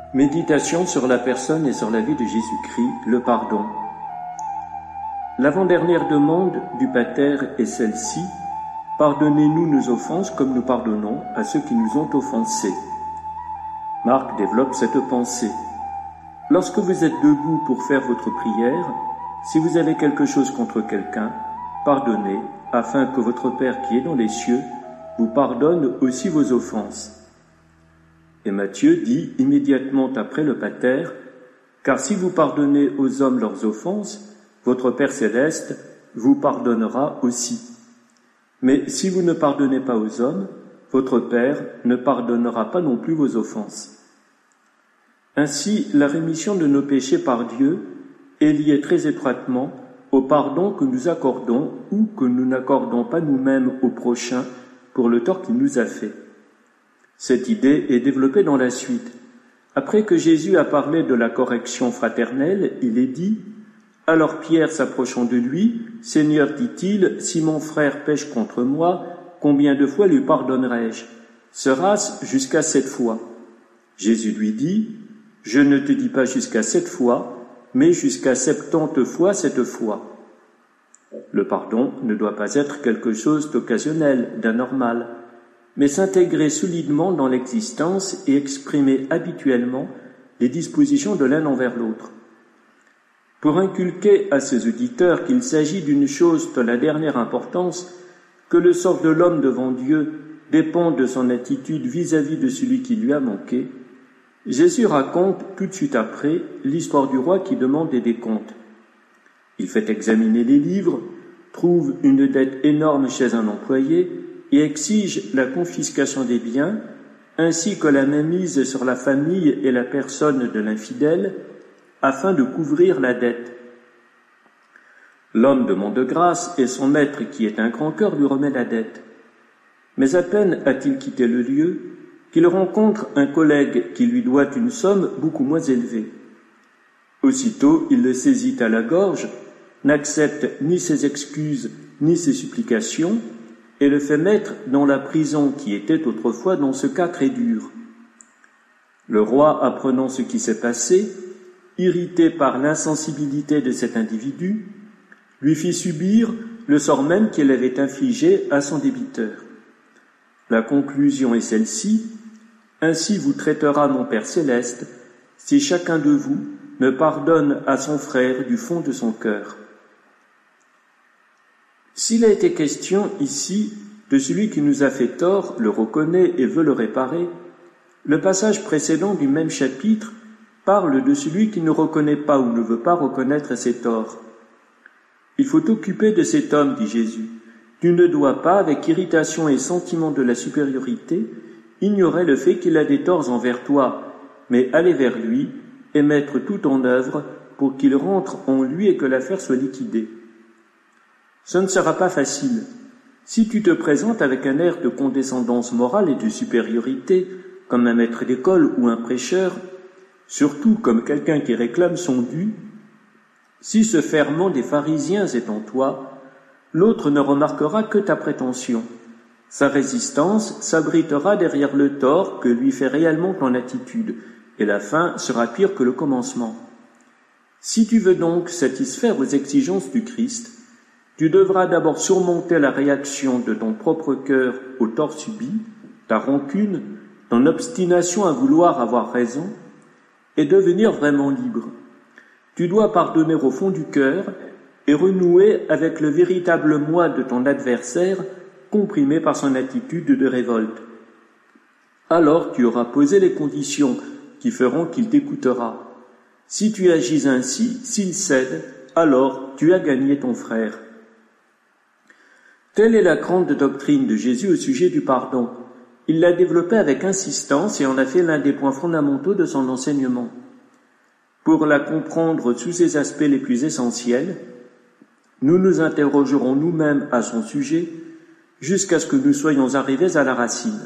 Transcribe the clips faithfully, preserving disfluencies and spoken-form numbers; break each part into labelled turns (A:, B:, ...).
A: Méditation sur la personne et sur la vie de Jésus-Christ, le pardon. L'avant-dernière demande du Pater est celle-ci: pardonnez-nous nos offenses comme nous pardonnons à ceux qui nous ont offensés. Marc développe cette pensée. Lorsque vous êtes debout pour faire votre prière, si vous avez quelque chose contre quelqu'un, pardonnez, afin que votre Père qui est dans les cieux vous pardonne aussi vos offenses. Et Matthieu dit immédiatement après le Pater: car si vous pardonnez aux hommes leurs offenses, votre Père céleste vous pardonnera aussi. Mais si vous ne pardonnez pas aux hommes, votre Père ne pardonnera pas non plus vos offenses. Ainsi, la rémission de nos péchés par Dieu est liée très étroitement au pardon que nous accordons ou que nous n'accordons pas nous-mêmes au prochain pour le tort qu'il nous a fait. Cette idée est développée dans la suite. Après que Jésus a parlé de la correction fraternelle, il est dit: alors Pierre, s'approchant de lui, « Seigneur, dit-il, si mon frère pêche contre moi, combien de fois lui pardonnerai-je? Sera-ce jusqu'à sept fois ?» Jésus lui dit: « Je ne te dis pas jusqu'à sept fois, mais jusqu'à septante fois cette fois. » Le pardon ne doit pas être quelque chose d'occasionnel, d'anormal, mais s'intégrer solidement dans l'existence et exprimer habituellement les dispositions de l'un envers l'autre. Pour inculquer à ses auditeurs qu'il s'agit d'une chose de la dernière importance, que le sort de l'homme devant Dieu dépend de son attitude vis-à-vis de celui qui lui a manqué, Jésus raconte tout de suite après l'histoire du roi qui demande des décomptes. Il fait examiner les livres, trouve une dette énorme chez un employé et exige la confiscation des biens, ainsi que la mainmise sur la famille et la personne de l'infidèle, afin de couvrir la dette. L'homme demande grâce et son maître, qui est un grand cœur, lui remet la dette. Mais à peine a-t-il quitté le lieu qu'il rencontre un collègue qui lui doit une somme beaucoup moins élevée. Aussitôt, il le saisit à la gorge, n'accepte ni ses excuses ni ses supplications, et le fait mettre dans la prison qui était autrefois dans ce cas très dur. Le roi, apprenant ce qui s'est passé, irrité par l'insensibilité de cet individu, lui fit subir le sort même qu'il avait infligé à son débiteur. La conclusion est celle-ci: ainsi vous traitera mon Père céleste, si chacun de vous ne pardonne à son frère du fond de son cœur. S'il a été question ici de celui qui nous a fait tort, le reconnaît et veut le réparer, le passage précédent du même chapitre parle de celui qui ne reconnaît pas ou ne veut pas reconnaître ses torts. Il faut t'occuper de cet homme, dit Jésus. Tu ne dois pas, avec irritation et sentiment de la supériorité, ignorer le fait qu'il a des torts envers toi, mais aller vers lui et mettre tout en œuvre pour qu'il rentre en lui et que l'affaire soit liquidée. Ce ne sera pas facile. Si tu te présentes avec un air de condescendance morale et de supériorité, comme un maître d'école ou un prêcheur, surtout comme quelqu'un qui réclame son dû, si ce ferment des pharisiens est en toi, l'autre ne remarquera que ta prétention. Sa résistance s'abritera derrière le tort que lui fait réellement ton attitude, et la fin sera pire que le commencement. Si tu veux donc satisfaire aux exigences du Christ, tu devras d'abord surmonter la réaction de ton propre cœur au tort subi, ta rancune, ton obstination à vouloir avoir raison, et devenir vraiment libre. Tu dois pardonner au fond du cœur et renouer avec le véritable moi de ton adversaire, comprimé par son attitude de révolte. Alors tu auras posé les conditions qui feront qu'il t'écoutera. Si tu agis ainsi, s'il cède, alors tu as gagné ton frère. Telle est la grande doctrine de Jésus au sujet du pardon. Il l'a développée avec insistance et en a fait l'un des points fondamentaux de son enseignement. Pour la comprendre sous ses aspects les plus essentiels, nous nous interrogerons nous-mêmes à son sujet jusqu'à ce que nous soyons arrivés à la racine.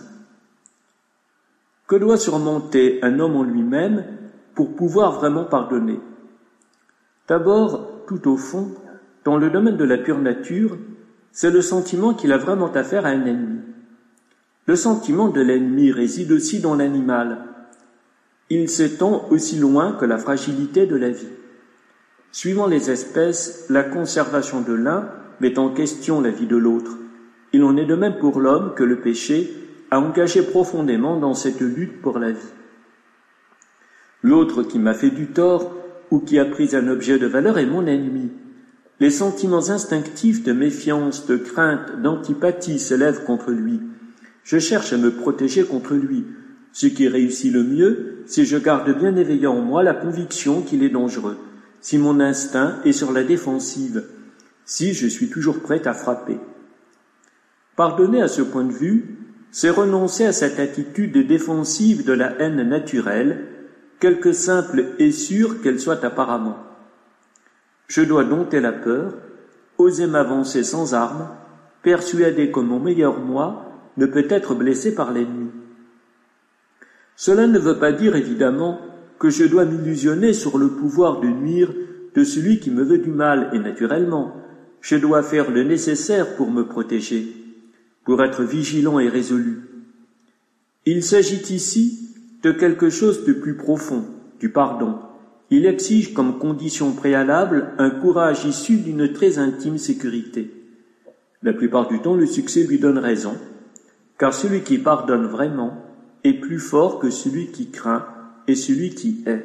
A: Que doit surmonter un homme en lui-même pour pouvoir vraiment pardonner? D'abord, tout au fond, dans le domaine de la pure nature, c'est le sentiment qu'il a vraiment affaire à un ennemi. Le sentiment de l'ennemi réside aussi dans l'animal. il s'étend aussi loin que la fragilité de la vie. Suivant les espèces, la conservation de l'un met en question la vie de l'autre. Il en est de même pour l'homme que le péché a engagé profondément dans cette lutte pour la vie. L'autre qui m'a fait du tort ou qui a pris un objet de valeur est mon ennemi. Les sentiments instinctifs de méfiance, de crainte, d'antipathie s'élèvent contre lui. Je cherche à me protéger contre lui. Ce qui réussit le mieux, si je garde bien éveillé en moi la conviction qu'il est dangereux, si mon instinct est sur la défensive, si je suis toujours prêt à frapper. Pardonner à ce point de vue, c'est renoncer à cette attitude défensive de la haine naturelle, quelque simple et sûre qu'elle soit apparemment. Je dois dompter la peur, oser m'avancer sans armes, persuadé que mon meilleur moi ne peut être blessé par l'ennemi. Cela ne veut pas dire évidemment que je dois m'illusionner sur le pouvoir de nuire de celui qui me veut du mal, et naturellement, je dois faire le nécessaire pour me protéger, pour être vigilant et résolu. Il s'agit ici de quelque chose de plus profond, du pardon. Il exige comme condition préalable un courage issu d'une très intime sécurité. La plupart du temps, le succès lui donne raison, car celui qui pardonne vraiment est plus fort que celui qui craint et celui qui hait.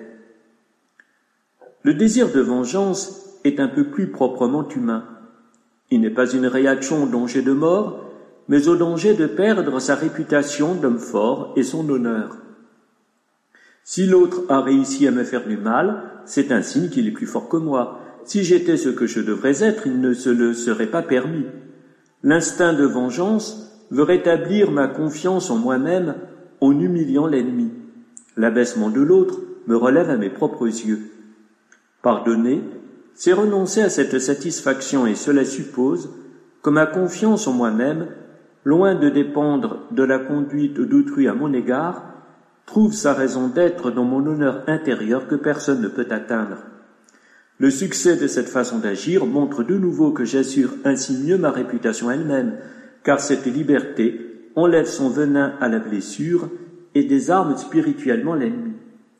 A: Le désir de vengeance est un peu plus proprement humain. Il n'est pas une réaction au danger de mort, mais au danger de perdre sa réputation d'homme fort et son honneur. Si l'autre a réussi à me faire du mal, c'est un signe qu'il est plus fort que moi. Si j'étais ce que je devrais être, il ne se le serait pas permis. L'instinct de vengeance veut rétablir ma confiance en moi-même en humiliant l'ennemi. L'abaissement de l'autre me relève à mes propres yeux. Pardonner, c'est renoncer à cette satisfaction et cela suppose que ma confiance en moi-même, loin de dépendre de la conduite d'autrui à mon égard, trouve sa raison d'être dans mon honneur intérieur que personne ne peut atteindre. Le succès de cette façon d'agir montre de nouveau que j'assure ainsi mieux ma réputation elle-même, car cette liberté enlève son venin à la blessure et désarme spirituellement l'ennemi.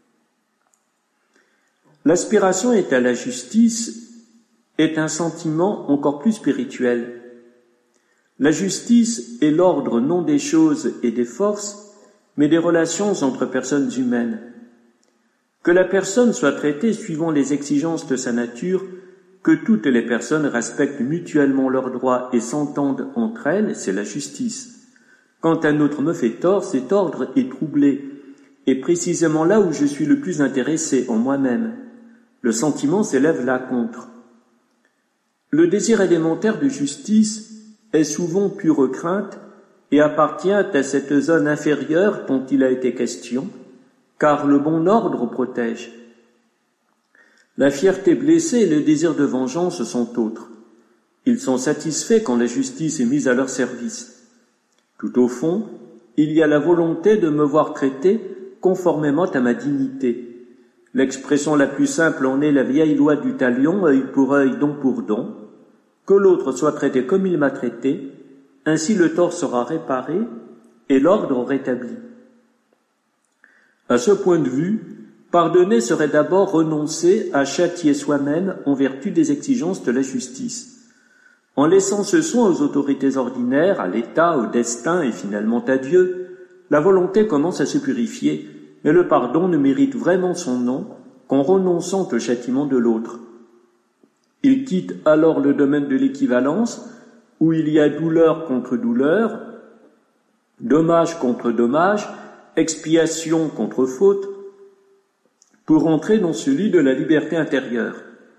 A: L'aspiration est à la justice est un sentiment encore plus spirituel. La justice est l'ordre non des choses et des forces, mais des relations entre personnes humaines. Que la personne soit traitée suivant les exigences de sa nature, que toutes les personnes respectent mutuellement leurs droits et s'entendent entre elles, c'est la justice. Quand un autre me fait tort, cet ordre est troublé, et précisément là où je suis le plus intéressé, en moi-même. Le sentiment s'élève là contre. Le désir élémentaire de justice est souvent pure crainte et appartient à cette zone inférieure dont il a été question, car le bon ordre protège. La fierté blessée et le désir de vengeance sont autres. Ils sont satisfaits quand la justice est mise à leur service. Tout au fond, il y a la volonté de me voir traité conformément à ma dignité. L'expression la plus simple en est la vieille loi du talion, œil pour œil, dent pour dent. Que l'autre soit traité comme il m'a traité, ainsi le tort sera réparé et l'ordre rétabli. À ce point de vue, pardonner serait d'abord renoncer à châtier soi-même en vertu des exigences de la justice. En laissant ce soin aux autorités ordinaires, à l'État, au destin et finalement à Dieu, la volonté commence à se purifier, mais le pardon ne mérite vraiment son nom qu'en renonçant au châtiment de l'autre. Il quitte alors le domaine de l'équivalence, où il y a douleur contre douleur, dommage contre dommage, expiation contre faute, pour entrer dans celui de la liberté intérieure.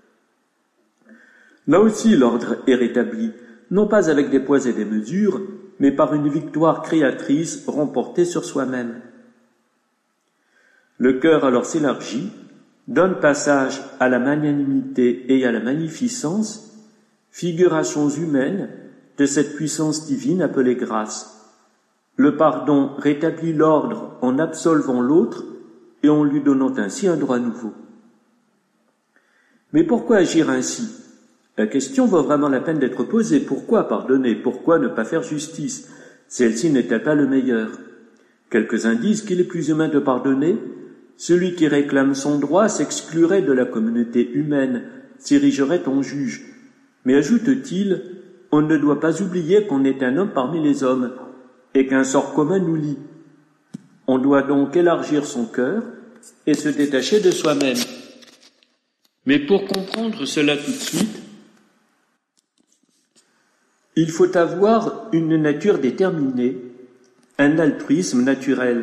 A: Là aussi l'ordre est rétabli, non pas avec des poids et des mesures, mais par une victoire créatrice remportée sur soi-même. Le cœur alors s'élargit, donne passage à la magnanimité et à la magnificence, figurations humaines de cette puissance divine appelée grâce. Le pardon rétablit l'ordre en absolvant l'autre et en lui donnant ainsi un droit nouveau. Mais pourquoi agir ainsi ? La question vaut vraiment la peine d'être posée. Pourquoi pardonner ? Pourquoi ne pas faire justice ? Celle-ci n'est-elle pas le meilleur ? Quelques-uns disent qu'il est plus humain de pardonner, celui qui réclame son droit s'exclurait de la communauté humaine, s'érigerait en juge. Mais ajoute-t-il, on ne doit pas oublier qu'on est un homme parmi les hommes, et qu'un sort commun nous lie. On doit donc élargir son cœur et se détacher de soi-même. Mais pour comprendre cela tout de suite, il faut avoir une nature déterminée, un altruisme naturel.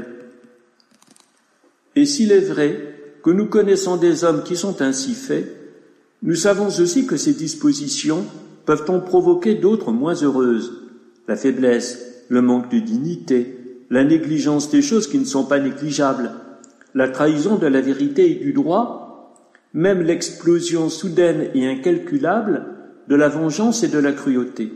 A: Et s'il est vrai que nous connaissons des hommes qui sont ainsi faits, nous savons aussi que ces dispositions peuvent en provoquer d'autres moins heureuses. La faiblesse, le manque de dignité, la négligence des choses qui ne sont pas négligeables, la trahison de la vérité et du droit, même l'explosion soudaine et incalculable de la vengeance et de la cruauté.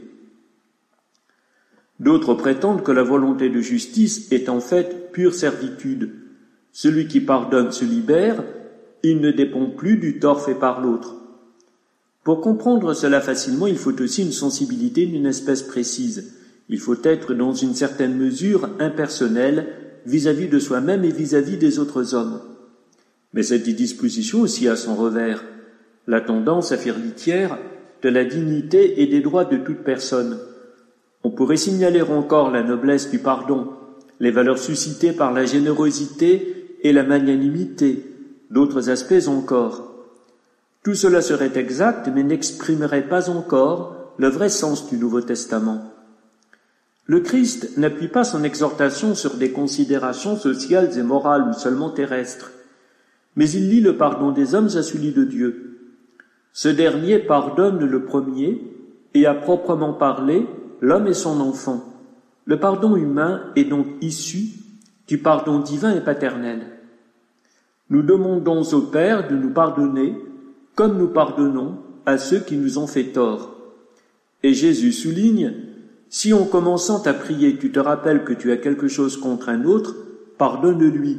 A: D'autres prétendent que la volonté de justice est en fait pure servitude. Celui qui pardonne se libère, il ne dépend plus du tort fait par l'autre. Pour comprendre cela facilement, il faut aussi une sensibilité d'une espèce précise. Il faut être dans une certaine mesure impersonnel vis-à-vis de soi-même et vis-à-vis des autres hommes. Mais cette disposition aussi a son revers, la tendance à faire litière de la dignité et des droits de toute personne. On pourrait signaler encore la noblesse du pardon, les valeurs suscitées par la générosité et la magnanimité, d'autres aspects encore. Tout cela serait exact, mais n'exprimerait pas encore le vrai sens du Nouveau Testament. Le Christ n'appuie pas son exhortation sur des considérations sociales et morales ou seulement terrestres, mais il lie le pardon des hommes à celui de Dieu. Ce dernier pardonne le premier, et à proprement parler, l'homme et son enfant. Le pardon humain est donc issu du pardon divin et paternel. Nous demandons au Père de nous pardonner comme nous pardonnons à ceux qui nous ont fait tort. Et Jésus souligne, si en commençant à prier tu te rappelles que tu as quelque chose contre un autre, pardonne-lui.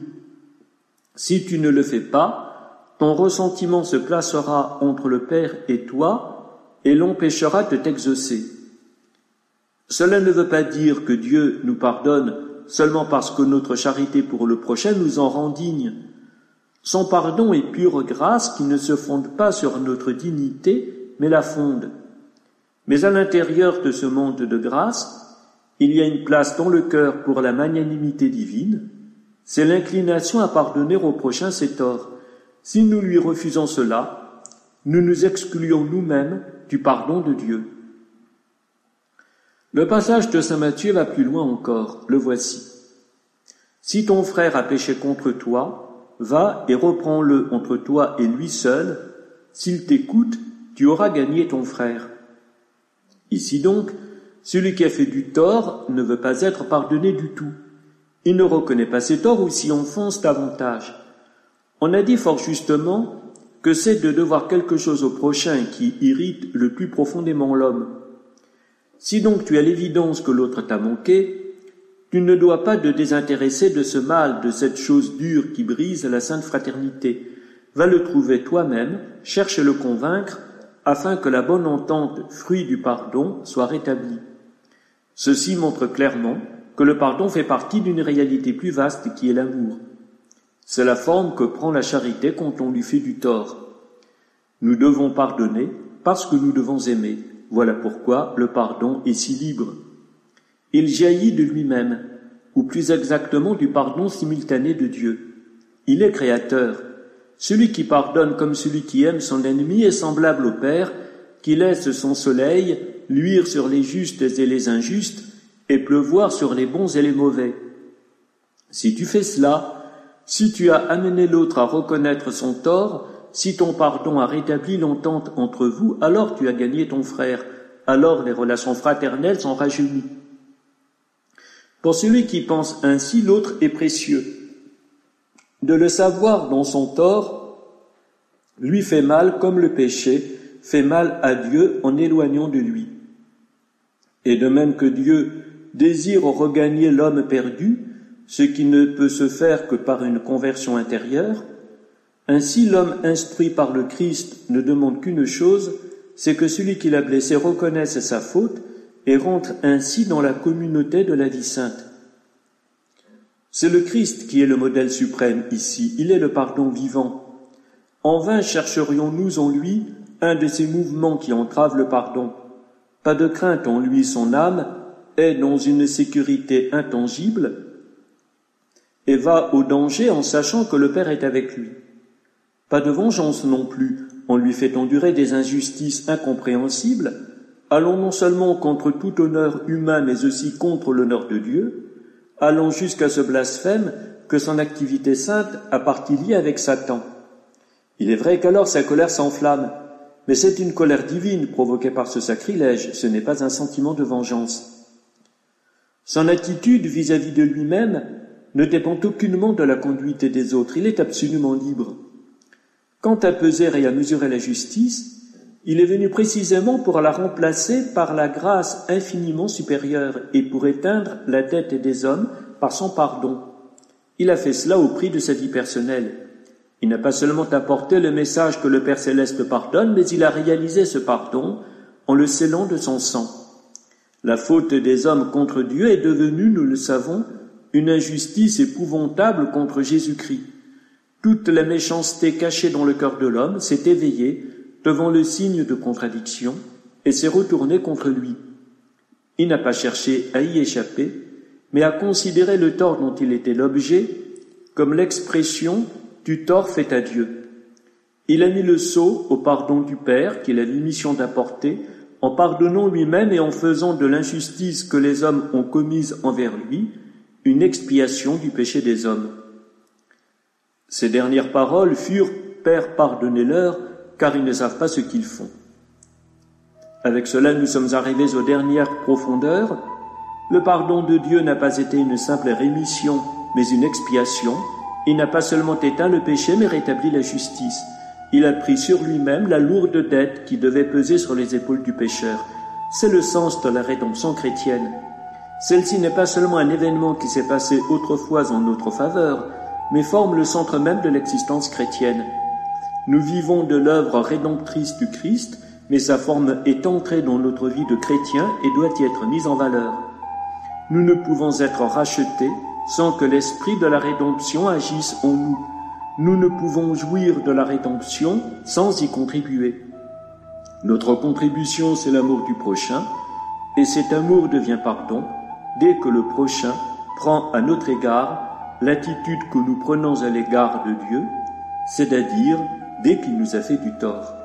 A: Si tu ne le fais pas, ton ressentiment se placera entre le Père et toi et l'empêchera de t'exaucer. Cela ne veut pas dire que Dieu nous pardonne seulement parce que notre charité pour le prochain nous en rend dignes. Son pardon est pure grâce qui ne se fonde pas sur notre dignité, mais la fonde. Mais à l'intérieur de ce monde de grâce, il y a une place dans le cœur pour la magnanimité divine, c'est l'inclination à pardonner au prochain ses torts. Si nous lui refusons cela, nous nous excluons nous-mêmes du pardon de Dieu. Le passage de saint Matthieu va plus loin encore, le voici. Si ton frère a péché contre toi, va et reprends-le entre toi et lui seul. S'il t'écoute, tu auras gagné ton frère. Ici donc, celui qui a fait du tort ne veut pas être pardonné du tout. Il ne reconnaît pas ses torts ou s'y enfonce davantage. On a dit fort justement que c'est de devoir quelque chose au prochain qui irrite le plus profondément l'homme. Si donc tu as l'évidence que l'autre t'a manqué, tu ne dois pas te désintéresser de ce mal, de cette chose dure qui brise la sainte fraternité. Va le trouver toi-même, cherche à le convaincre, afin que la bonne entente, fruit du pardon, soit rétablie. Ceci montre clairement que le pardon fait partie d'une réalité plus vaste qui est l'amour. C'est la forme que prend la charité quand on lui fait du tort. Nous devons pardonner parce que nous devons aimer. Voilà pourquoi le pardon est si libre. Il jaillit de lui-même, ou plus exactement du pardon simultané de Dieu. Il est créateur. Celui qui pardonne comme celui qui aime son ennemi est semblable au Père, qui laisse son soleil luire sur les justes et les injustes, et pleuvoir sur les bons et les mauvais. Si tu fais cela, si tu as amené l'autre à reconnaître son tort, si ton pardon a rétabli l'entente entre vous, alors tu as gagné ton frère, alors les relations fraternelles sont rajeunies. Pour celui qui pense ainsi, l'autre est précieux. De le savoir dans son tort lui fait mal comme le péché fait mal à Dieu en éloignant de lui. Et de même que Dieu désire regagner l'homme perdu, ce qui ne peut se faire que par une conversion intérieure, ainsi l'homme instruit par le Christ ne demande qu'une chose, c'est que celui qui l'a blessé reconnaisse sa faute et rentre ainsi dans la communauté de la vie sainte. C'est le Christ qui est le modèle suprême ici, il est le pardon vivant. En vain chercherions-nous en lui un de ces mouvements qui entravent le pardon. Pas de crainte en lui, son âme est dans une sécurité intangible et va au danger en sachant que le Père est avec lui. Pas de vengeance non plus, on lui fait endurer des injustices incompréhensibles, allant non seulement contre tout honneur humain mais aussi contre l'honneur de Dieu, allant jusqu'à ce blasphème que son activité sainte a partie liée avec Satan. Il est vrai qu'alors sa colère s'enflamme, mais c'est une colère divine provoquée par ce sacrilège, ce n'est pas un sentiment de vengeance. Son attitude vis-à-vis de lui-même ne dépend aucunement de la conduite des autres, il est absolument libre. Quant à peser et à mesurer la justice, il est venu précisément pour la remplacer par la grâce infiniment supérieure et pour éteindre la dette des hommes par son pardon. Il a fait cela au prix de sa vie personnelle. Il n'a pas seulement apporté le message que le Père Céleste pardonne, mais il a réalisé ce pardon en le scellant de son sang. La faute des hommes contre Dieu est devenue, nous le savons, une injustice épouvantable contre Jésus-Christ. Toute la méchanceté cachée dans le cœur de l'homme s'est éveillée devant le signe de contradiction et s'est retournée contre lui. Il n'a pas cherché à y échapper, mais à considérer le tort dont il était l'objet comme l'expression du tort fait à Dieu. Il a mis le sceau au pardon du Père qu'il avait mission d'apporter en pardonnant lui-même et en faisant de l'injustice que les hommes ont commise envers lui une expiation du péché des hommes. Ces dernières paroles furent « Père, pardonnez-leur, car ils ne savent pas ce qu'ils font ». Avec cela, nous sommes arrivés aux dernières profondeurs. Le pardon de Dieu n'a pas été une simple rémission, mais une expiation. Il n'a pas seulement éteint le péché, mais rétabli la justice. Il a pris sur lui-même la lourde dette qui devait peser sur les épaules du pécheur. C'est le sens de la rédemption chrétienne. Celle-ci n'est pas seulement un événement qui s'est passé autrefois en notre faveur, mais forme le centre même de l'existence chrétienne. Nous vivons de l'œuvre rédemptrice du Christ, mais sa forme est entrée dans notre vie de chrétien et doit y être mise en valeur. Nous ne pouvons être rachetés sans que l'esprit de la rédemption agisse en nous. Nous ne pouvons jouir de la rédemption sans y contribuer. Notre contribution, c'est l'amour du prochain, et cet amour devient pardon dès que le prochain prend à notre égard l'attitude que nous prenons à l'égard de Dieu, c'est-à-dire dès qu'il nous a fait du tort.